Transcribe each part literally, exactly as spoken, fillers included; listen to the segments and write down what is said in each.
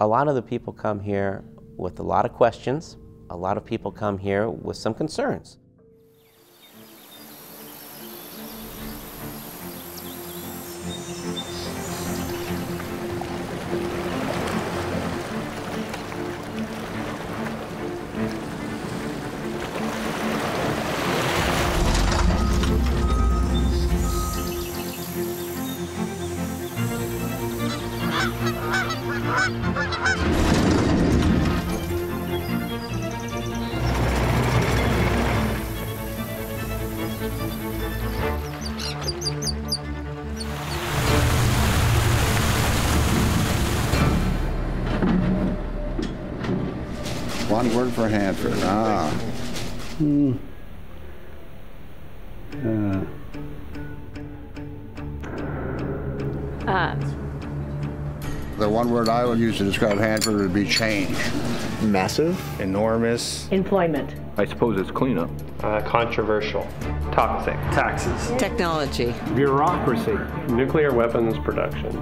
A lot of the people come here with a lot of questions. A lot of people come here with some concerns. One word for Hanford. Ah. Hmm. Uh. Uh. The one word I would use to describe Hanford would be change. Massive. Enormous. Employment. I suppose it's cleanup. Uh, controversial. Toxic. Taxes. Technology. Bureaucracy. Nuclear weapons production.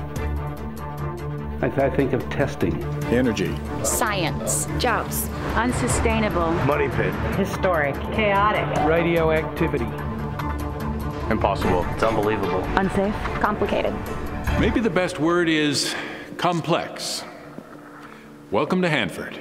I, th I think of testing. Energy. Science. Jobs. Unsustainable. Money pit. Historic. Chaotic. Radioactivity. Impossible. It's unbelievable. Unsafe. Complicated. Maybe the best word is complex. Welcome to Hanford.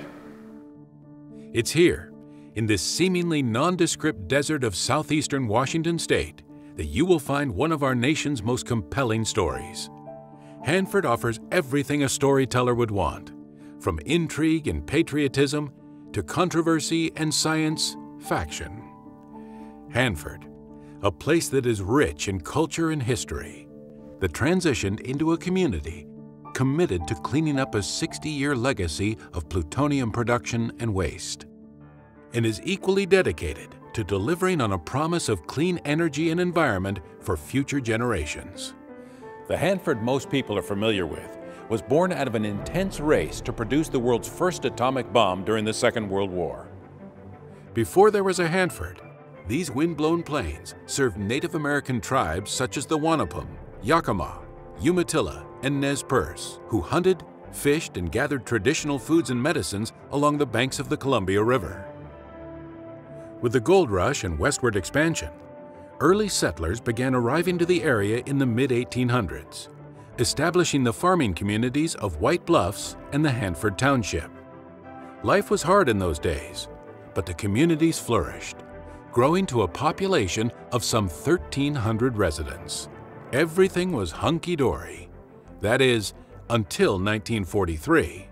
It's here, in this seemingly nondescript desert of southeastern Washington state, that you will find one of our nation's most compelling stories. Hanford offers everything a storyteller would want, from intrigue and patriotism to controversy and science faction. Hanford, a place that is rich in culture and history, that transitioned into a community committed to cleaning up a sixty-year legacy of plutonium production and waste, and is equally dedicated to delivering on a promise of clean energy and environment for future generations. The Hanford most people are familiar with was born out of an intense race to produce the world's first atomic bomb during the Second World War. Before there was a Hanford, these wind-blown plains served Native American tribes such as the Wanapum, Yakima, Umatilla, and Nez Perce, who hunted, fished, and gathered traditional foods and medicines along the banks of the Columbia River. With the gold rush and westward expansion, early settlers began arriving to the area in the mid eighteen hundreds, establishing the farming communities of White Bluffs and the Hanford Township. Life was hard in those days, but the communities flourished, growing to a population of some thirteen hundred residents. Everything was hunky-dory. That is, until nineteen forty-three.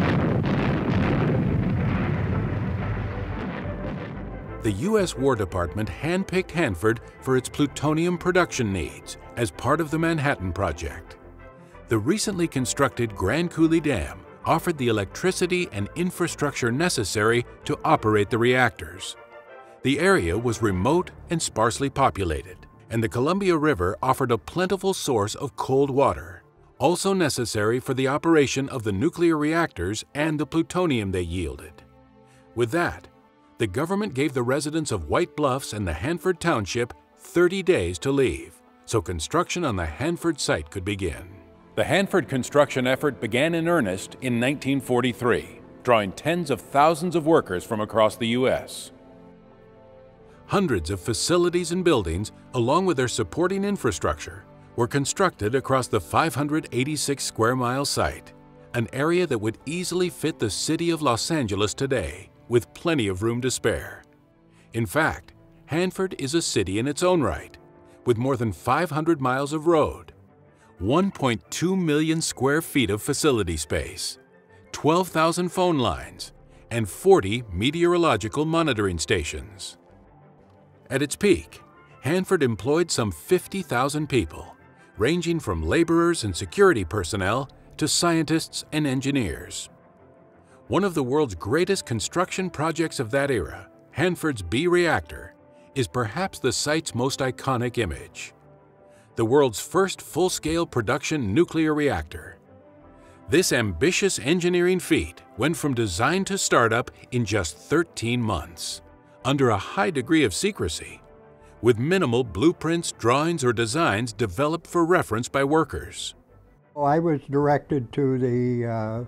The U S War Department handpicked Hanford for its plutonium production needs as part of the Manhattan Project. The recently constructed Grand Coulee Dam offered the electricity and infrastructure necessary to operate the reactors. The area was remote and sparsely populated, and the Columbia River offered a plentiful source of cold water, also necessary for the operation of the nuclear reactors and the plutonium they yielded. With that, the government gave the residents of White Bluffs and the Hanford Township thirty days to leave, so construction on the Hanford Site could begin. The Hanford construction effort began in earnest in nineteen forty-three, drawing tens of thousands of workers from across the U S Hundreds of facilities and buildings, along with their supporting infrastructure, were constructed across the five hundred eighty-six square mile site, an area that would easily fit the city of Los Angeles today, with plenty of room to spare. In fact, Hanford is a city in its own right, with more than five hundred miles of road, one point two million square feet of facility space, twelve thousand phone lines, and forty meteorological monitoring stations. At its peak, Hanford employed some fifty thousand people, ranging from laborers and security personnel to scientists and engineers. One of the world's greatest construction projects of that era, Hanford's B reactor, is perhaps the site's most iconic image. The world's first full-scale production nuclear reactor. This ambitious engineering feat went from design to startup in just thirteen months, under a high degree of secrecy, with minimal blueprints, drawings, or designs developed for reference by workers. I was directed to the uh,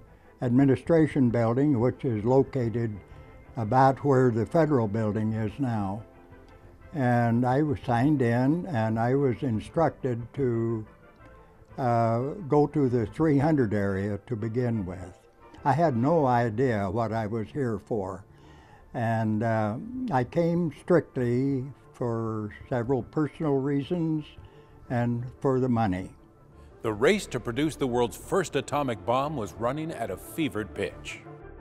administration building, which is located about where the federal building is now. And I was signed in, and I was instructed to uh, go to the three hundred area to begin with. I had no idea what I was here for. And uh, I came strictly for several personal reasons and for the money. The race to produce the world's first atomic bomb was running at a fevered pitch.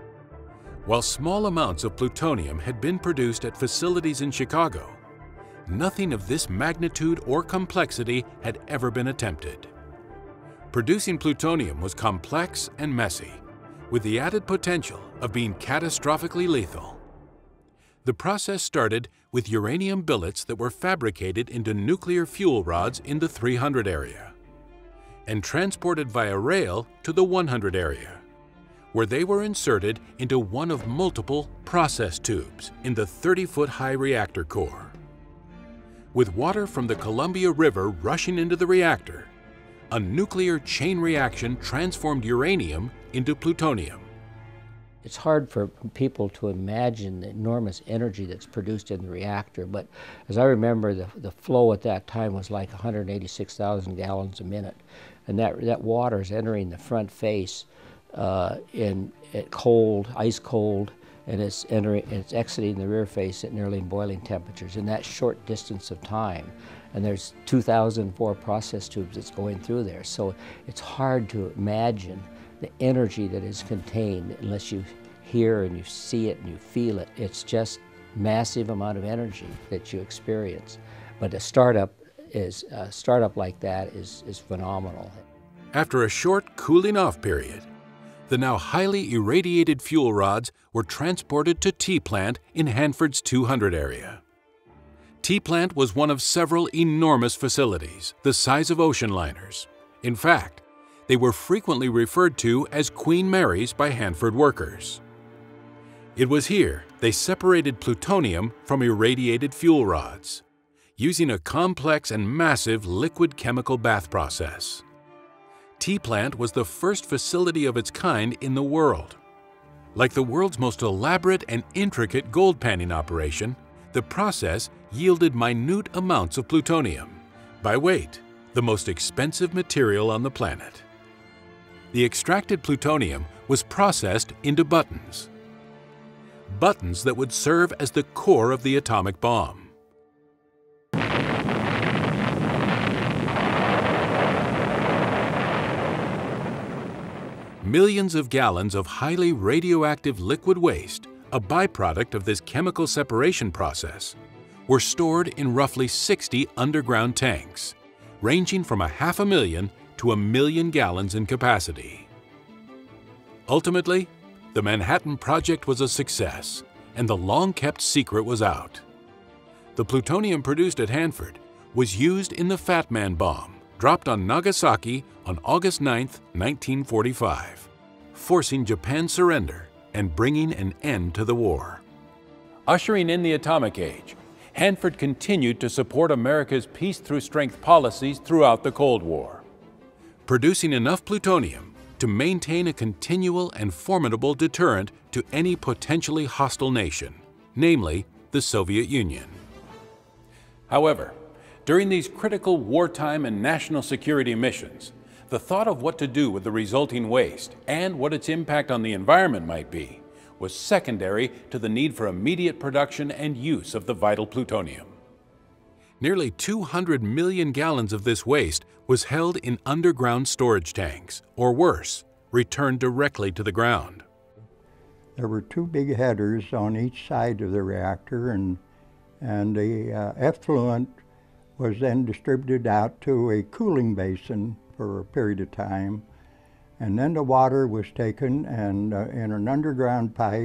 While small amounts of plutonium had been produced at facilities in Chicago, nothing of this magnitude or complexity had ever been attempted. Producing plutonium was complex and messy, with the added potential of being catastrophically lethal. The process started with uranium billets that were fabricated into nuclear fuel rods in the three hundred area and transported via rail to the one hundred area, where they were inserted into one of multiple process tubes in the thirty foot high reactor core. With water from the Columbia River rushing into the reactor, a nuclear chain reaction transformed uranium into plutonium. It's hard for people to imagine the enormous energy that's produced in the reactor, but as I remember, the, the flow at that time was like one hundred eighty-six thousand gallons a minute, and that, that water is entering the front face uh, in at cold, ice cold, and it's entering, it's exiting the rear face at nearly boiling temperatures in that short distance of time. And there's two thousand four process tubes that's going through there, so it's hard to imagine the energy that is contained unless you hear and you see it and you feel it. It's just massive amount of energy that you experience. But a startup is a startup like that is, is phenomenal. After a short cooling off period, the now highly irradiated fuel rods were transported to T-Plant in Hanford's two hundred area. T-Plant was one of several enormous facilities, the size of ocean liners. In fact, they were frequently referred to as Queen Marys by Hanford workers. It was here they separated plutonium from irradiated fuel rods, using a complex and massive liquid chemical bath process. T-Plant was the first facility of its kind in the world. Like the world's most elaborate and intricate gold panning operation, the process yielded minute amounts of plutonium, by weight, the most expensive material on the planet. The extracted plutonium was processed into buttons. Buttons that would serve as the core of the atomic bomb. Millions of gallons of highly radioactive liquid waste, a byproduct of this chemical separation process, were stored in roughly sixty underground tanks, ranging from a half a million to a million gallons in capacity. Ultimately, the Manhattan Project was a success, and the long-kept secret was out. The plutonium produced at Hanford was used in the Fat Man bomb, dropped on Nagasaki on August ninth, nineteen forty-five, forcing Japan's surrender and bringing an end to the war. Ushering in the atomic age, Hanford continued to support America's peace-through-strength policies throughout the Cold War, producing enough plutonium to maintain a continual and formidable deterrent to any potentially hostile nation, namely the Soviet Union. However, during these critical wartime and national security missions, the thought of what to do with the resulting waste and what its impact on the environment might be was secondary to the need for immediate production and use of the vital plutonium. Nearly two hundred million gallons of this waste was held in underground storage tanks, or worse, returned directly to the ground. There were two big headers on each side of the reactor, and, and the uh, effluent was then distributed out to a cooling basin for a period of time. And then the water was taken and uh, in an underground pipe,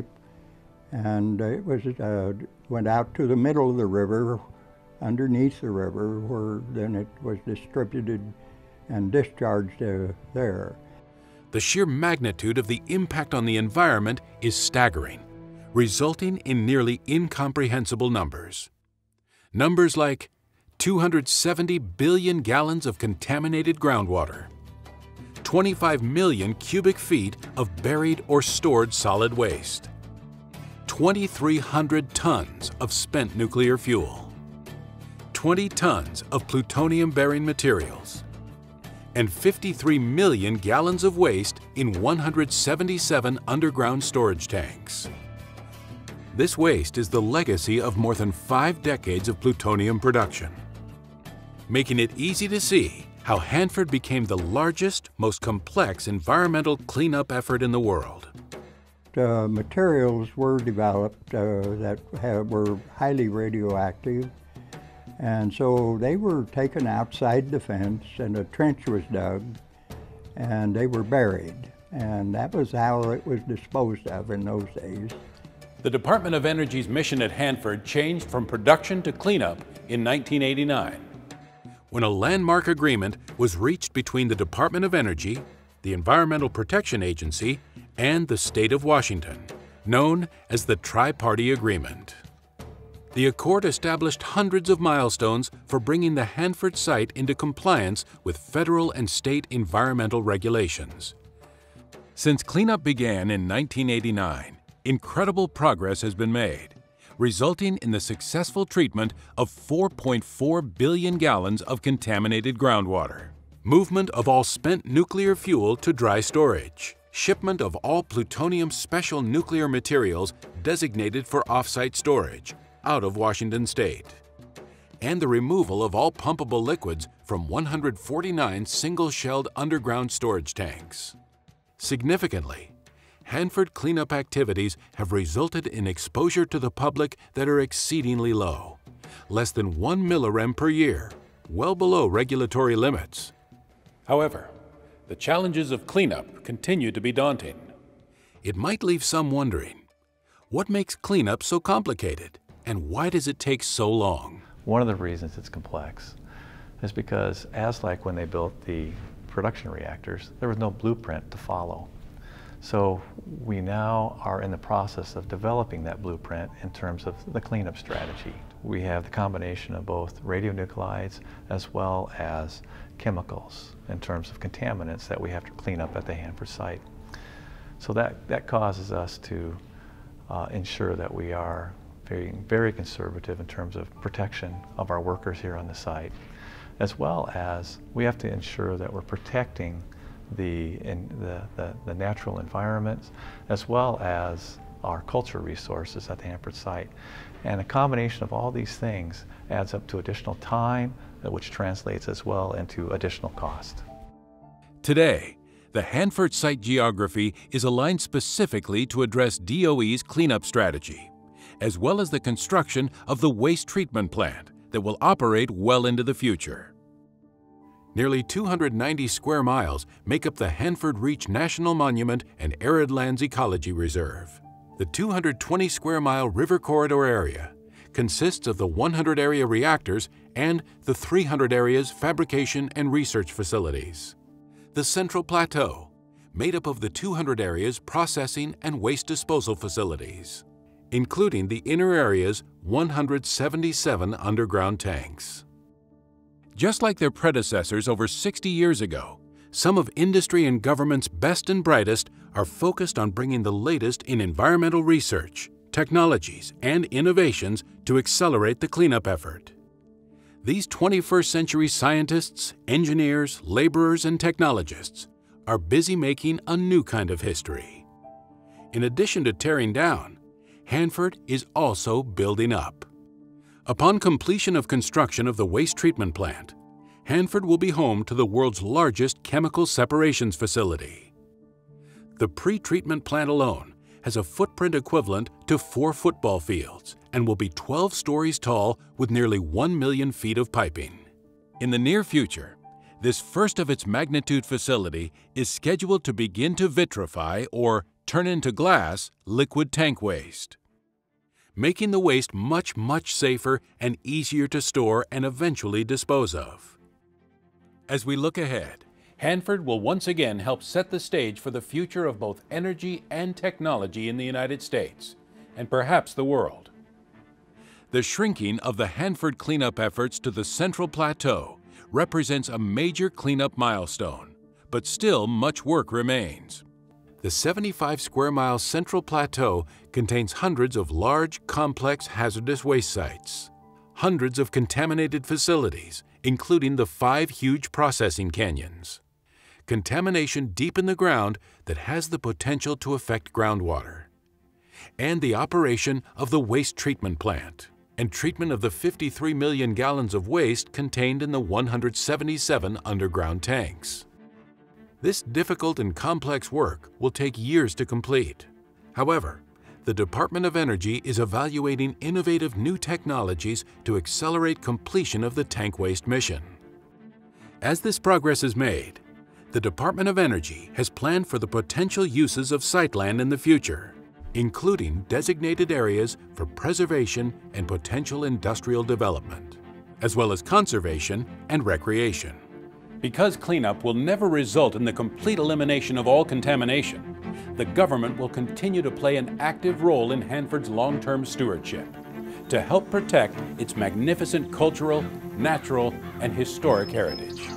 and it was uh, went out to the middle of the river, underneath the river, where then it was distributed and discharged uh, there. The sheer magnitude of the impact on the environment is staggering, resulting in nearly incomprehensible numbers. Numbers like two hundred seventy billion gallons of contaminated groundwater, twenty-five million cubic feet of buried or stored solid waste, twenty-three hundred tons of spent nuclear fuel, twenty tons of plutonium-bearing materials, and fifty-three million gallons of waste in one hundred seventy-seven underground storage tanks. This waste is the legacy of more than five decades of plutonium production, making it easy to see how Hanford became the largest, most complex environmental cleanup effort in the world. Uh, materials were developed uh, that have, were highly radioactive, and so they were taken outside the fence and a trench was dug and they were buried, and that was how it was disposed of in those days. The Department of Energy's mission at Hanford changed from production to cleanup in nineteen eighty-nine, when a landmark agreement was reached between the Department of Energy, the Environmental Protection Agency, and the state of Washington, known as the Tri-Party Agreement. The accord established hundreds of milestones for bringing the Hanford Site into compliance with federal and state environmental regulations. Since cleanup began in nineteen eighty-nine, incredible progress has been made, resulting in the successful treatment of four point four billion gallons of contaminated groundwater, movement of all spent nuclear fuel to dry storage, shipment of all plutonium special nuclear materials designated for off-site storage out of Washington State, and the removal of all pumpable liquids from one hundred forty-nine single-shelled underground storage tanks. Significantly, Hanford cleanup activities have resulted in exposure to the public that are exceedingly low, less than one millirem per year, well below regulatory limits. However, the challenges of cleanup continue to be daunting. It might leave some wondering, what makes cleanup so complicated, and why does it take so long? One of the reasons it's complex is because, as like when they built the production reactors, there was no blueprint to follow. So we now are in the process of developing that blueprint in terms of the cleanup strategy. We have the combination of both radionuclides as well as chemicals in terms of contaminants that we have to clean up at the Hanford site. So that, that causes us to uh, ensure that we are very, very conservative in terms of protection of our workers here on the site, as well as we have to ensure that we're protecting the, in the, the, the natural environments, as well as our cultural resources at the Hanford site. And a combination of all these things adds up to additional time, which translates as well into additional cost. Today, the Hanford site geography is aligned specifically to address D O E's cleanup strategy, as well as the construction of the waste treatment plant that will operate well into the future. Nearly two hundred ninety square miles make up the Hanford Reach National Monument and Arid Lands Ecology Reserve. The two hundred twenty square mile river corridor area consists of the one hundred area reactors and the three hundred areas fabrication and research facilities. The Central Plateau, made up of the two hundred areas processing and waste disposal facilities, including the inner area's one hundred seventy-seven underground tanks. Just like their predecessors over sixty years ago, some of industry and government's best and brightest are focused on bringing the latest in environmental research, technologies, and innovations to accelerate the cleanup effort. These twenty-first century scientists, engineers, laborers, and technologists are busy making a new kind of history. In addition to tearing down, Hanford is also building up. Upon completion of construction of the waste treatment plant, Hanford will be home to the world's largest chemical separations facility. The pre-treatment plant alone has a footprint equivalent to four football fields and will be twelve stories tall with nearly one million feet of piping. In the near future, this first of its magnitude facility is scheduled to begin to vitrify or turn into glass liquid tank waste, making the waste much, much safer and easier to store and eventually dispose of. As we look ahead, Hanford will once again help set the stage for the future of both energy and technology in the United States, and perhaps the world. The shrinking of the Hanford cleanup efforts to the Central Plateau represents a major cleanup milestone, but still much work remains. The seventy-five square mile Central Plateau contains hundreds of large, complex, hazardous waste sites, hundreds of contaminated facilities, including the five huge processing canyons, contamination deep in the ground that has the potential to affect groundwater, and the operation of the waste treatment plant and treatment of the fifty-three million gallons of waste contained in the one hundred seventy-seven underground tanks. This difficult and complex work will take years to complete. However, the Department of Energy is evaluating innovative new technologies to accelerate completion of the tank waste mission. As this progress is made, the Department of Energy has planned for the potential uses of site land in the future, including designated areas for preservation and potential industrial development, as well as conservation and recreation. Because cleanup will never result in the complete elimination of all contamination, the government will continue to play an active role in Hanford's long-term stewardship to help protect its magnificent cultural, natural, and historic heritage.